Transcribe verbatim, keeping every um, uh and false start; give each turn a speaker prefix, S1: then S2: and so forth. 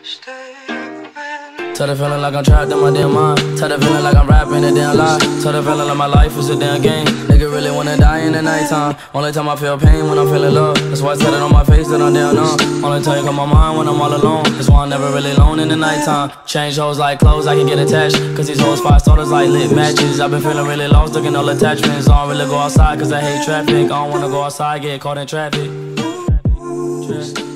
S1: Tell the feeling like I'm trapped in my damn mind. Tell the feeling like I'm rapping a damn lie. Tell the feeling like my life is a damn game. Nigga really wanna die in the nighttime. Only time I feel pain when I'm feeling love. That's why I tell it on my face that I'm down on. Only time you come my mind when I'm all alone. That's why I'm never really alone in the nighttime. Change hoes like clothes, I can get attached. Cause these hoes five starters like lit matches. I've been feeling really lost, looking all attachments. I don't really go outside cause I hate traffic. I don't wanna go outside, get caught in traffic. Traffic.